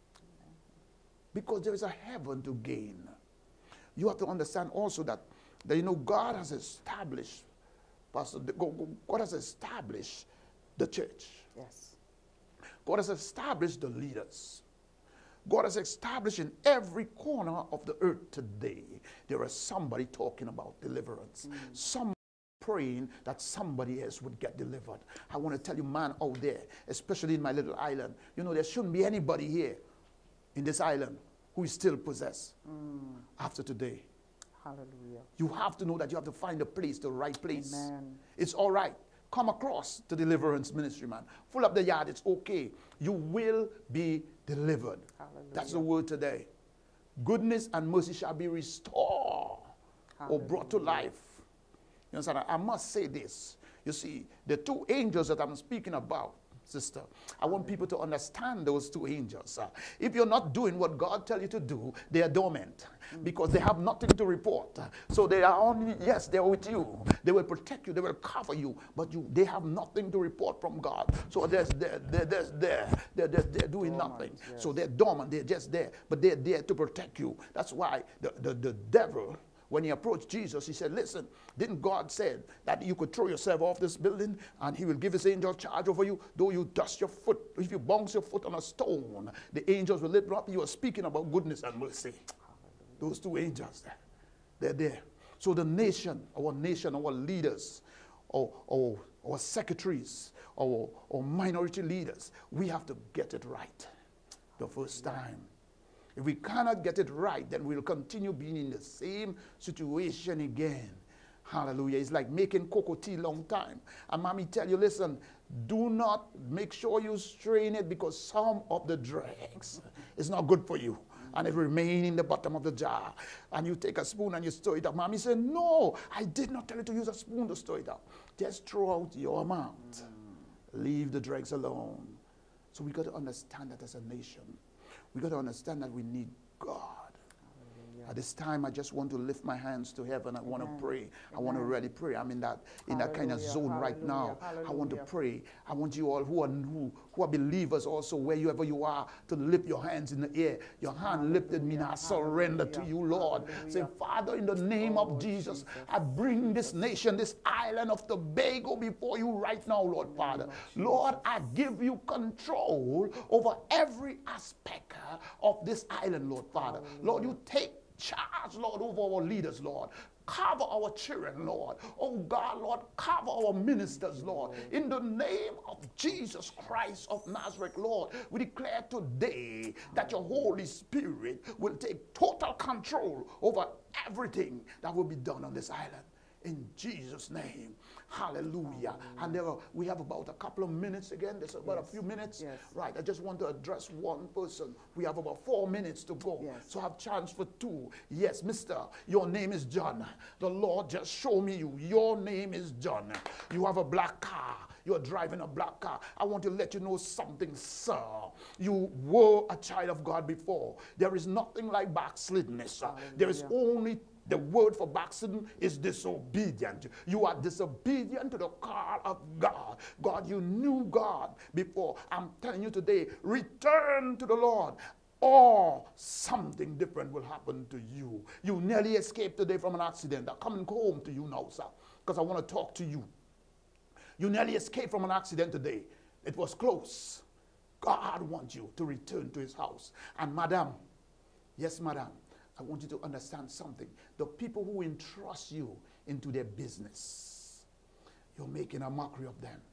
Because there is a heaven to gain. You have to understand also that, that you know, God has established, Pastor, God has established the church. Yes. God has established the leaders. God has established in every corner of the earth today, there is somebody talking about deliverance. Mm. Somebody praying that somebody else would get delivered. I want to tell you, man out there, especially in my little island, you know, there shouldn't be anybody here in this island who is still possessed mm. after today. Hallelujah. You have to know that you have to find a place, the right place. Amen. It's all right. Come across the deliverance ministry, man. Full up the yard, it's okay. You will be delivered. Hallelujah. That's the word today. Goodness and mercy shall be restored. Hallelujah. Or brought to life. You understand? I must say this. You see, the two angels that I'm speaking about, sister, I want people to understand those two angels. Uh, if you're not doing what God tells you to do, they are dormant because they have nothing to report. So they are only, yes, they're with you. They will protect you. They will cover you. But you, they have nothing to report from God. So they're, they're, they're, they're, they're, they're, they're doing dormant, nothing. Yes. So they're dormant. They're just there. But they're there to protect you. That's why the, the, the devil, when he approached Jesus, he said, listen, didn't God say that you could throw yourself off this building and he will give his angel charge over you? Though you dust your foot, if you bounce your foot on a stone, the angels will lift you up. You are speaking about goodness and mercy. Those two angels, they're there. So the nation, our nation, our leaders, our, our, our secretaries, our, our minority leaders, we have to get it right the first time. If we cannot get it right, then we'll continue being in the same situation again. Hallelujah. It's like making cocoa tea long time. And mommy tell you, listen, do not make sure you strain it because some of the dregs is not good for you. and it remain in the bottom of the jar. And you take a spoon and you stir it up. Mommy said, no, I did not tell you to use a spoon to stir it up. Just throw out your amount. Mm. Leave the dregs alone. So we got to understand that as a nation. We got to understand that we need God. At this time, I just want to lift my hands to heaven. I Amen. want to pray. Amen. I want to really pray. I'm in that in Hallelujah. that kind of zone Hallelujah. right now. Hallelujah. I want to pray. I want you all who are who, who are believers also, wherever you are, to lift your hands in the air. Your hand Hallelujah. lifted means I surrender Hallelujah. to you, Lord. Hallelujah. Say, Father, in the name oh, of Jesus, Jesus, I bring this nation, this island of Tobago before you right now, Lord Father. Lord, I give you control over every aspect of this island, Lord Father. Hallelujah. Lord, you take charge, Lord, over our leaders, Lord. Cover our children, Lord. Oh God, Lord, cover our ministers, Lord. In the name of Jesus Christ of Nazareth, Lord, we declare today that your Holy Spirit will take total control over everything that will be done on this island. In Jesus' name. Hallelujah. And there are, we have about a couple of minutes again. There's about yes. a few minutes. Yes. Right. I just want to address one person. We have about four minutes to go. Yes. So I have chance for two. Yes, mister, your name is John. The Lord just showed me you. Your name is John. You have a black car. You're driving a black car. I want to let you know something, sir. You were a child of God before. There is nothing like backslidness, sir. There is only the word for backslidden is disobedient. You are disobedient to the call of God. God, you knew God before. I'm telling you today, return to the Lord, or something different will happen to you. You nearly escaped today from an accident. I'm coming home to you now, sir, because I want to talk to you. You nearly escaped from an accident today. It was close. God wants you to return to his house. And madam, yes, madam, I want you to understand something. The people who entrust you into their business, you're making a mockery of them.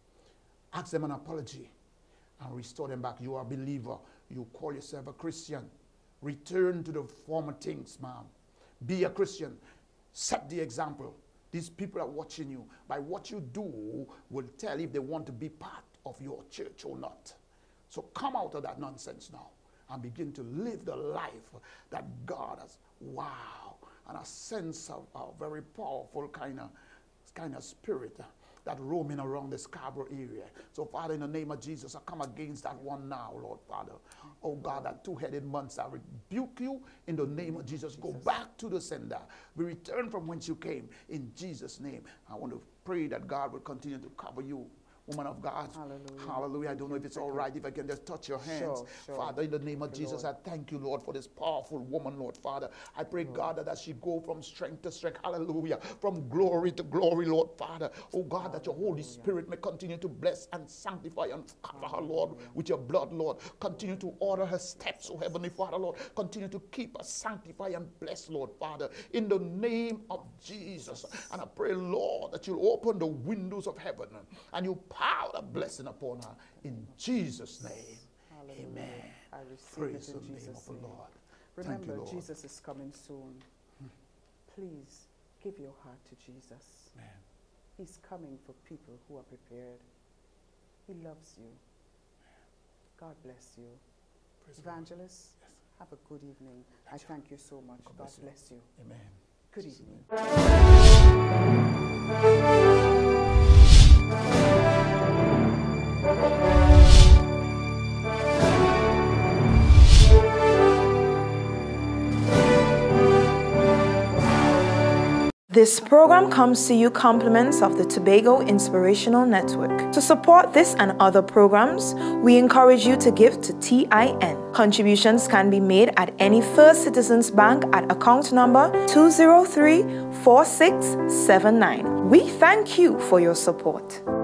Ask them an apology and restore them back. You are a believer. You call yourself a Christian. Return to the former things, ma'am. Be a Christian. Set the example. These people are watching you. By what you do will tell if they want to be part of your church or not. So come out of that nonsense now and begin to live the life that God has. Wow. And a sense of a very powerful kind of, kind of spirit that roaming around the Scarborough area. So, Father, in the name of Jesus, I come against that one now, Lord Father. Oh, God, that two-headed monster, I rebuke you in the name of Jesus. Go back to the sender. We return from whence you came in Jesus' name. I want to pray that God will continue to cover you, woman of God. Hallelujah. Hallelujah. I don't know if it's all right if I can just touch your hands. Sure, sure. Father, in the name of Jesus, Lord, I thank you, Lord, for this powerful woman, Lord Father. I pray, Lord, God, that as she go from strength to strength, hallelujah, from glory to glory, Lord Father. Oh, God, hallelujah, that your Holy Spirit may continue to bless and sanctify and cover her, Lord, with your blood, Lord. Continue to order her steps, oh Heavenly Father, Lord. Continue to keep her sanctified and blessed, Lord Father, in the name of Jesus. And I pray, Lord, that you'll open the windows of heaven and you pour a blessing upon her in Jesus' name. Hallelujah. Amen. I receive Praise it in the Jesus' name of the name. Lord. Remember, you, Lord. Jesus is coming soon. Hmm. Please give your heart to Jesus. Amen. He's coming for people who are prepared. He loves you. God bless you. Praise Evangelist, yes. have a good evening. Thank I thank you so much. God, God bless, bless you. you. Amen. Good evening. This program comes to you compliments of the Tobago Inspirational Network. To support this and other programs, we encourage you to give to T I N. Contributions can be made at any First Citizens Bank at account number two zero three, four six seven nine. We thank you for your support.